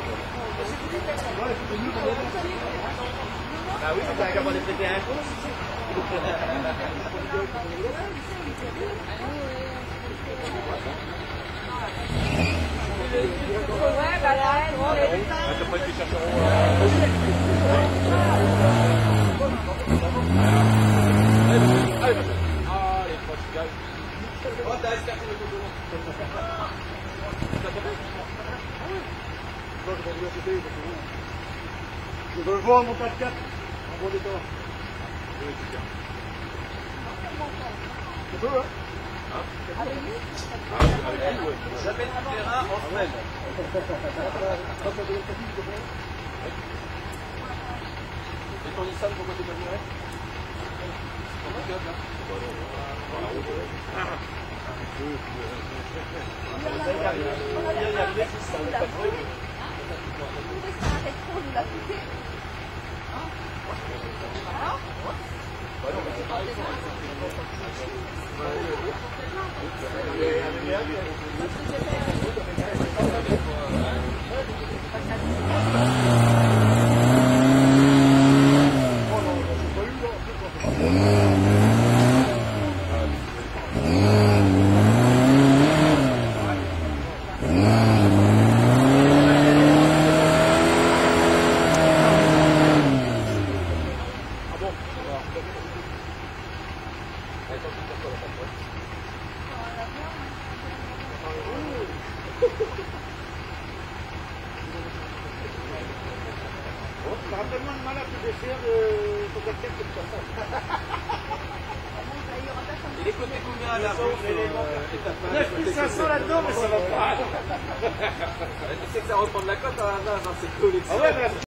Bah oui, c'est un gamin de traiter un con. Ouais, bah là, Après, tu chercheront. Allez, Portugal. Oh, t'as escarté le coton. Je veux le voir mon 4x4 en bon décor. Oui, c'est bien. Tu peux, hein? Avec lui, oui. J'appelle le terrain en semaine. Et ton Nissan, pourquoi t'es pas venu avec? Ton pick-up, là? Rappelle-moi le malade de faire ton 4x4 comme ça. Il est coté combien là? 9500 là-dedans, mais ça va pas. Tu sais que ça reprend de la cote à la base, c'est cool. Ah ouais,